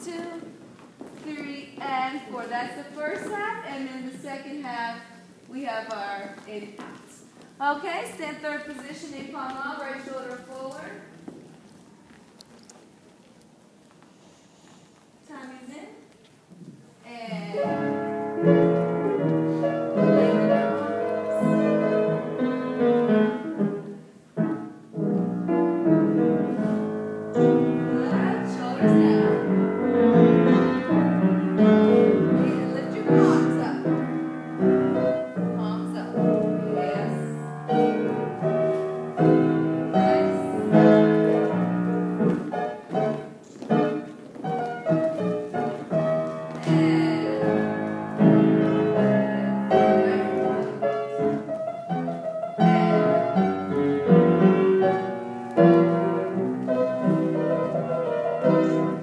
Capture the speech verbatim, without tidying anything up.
two, three, and four. That's the first half, and then the second half, we have our in counts. Okay, stand third position, in palm out, right shoulder forward. Time is in. And lay with your arms. Good. Shoulders down. And lift your palms up. Palms up. Yes. Nice. And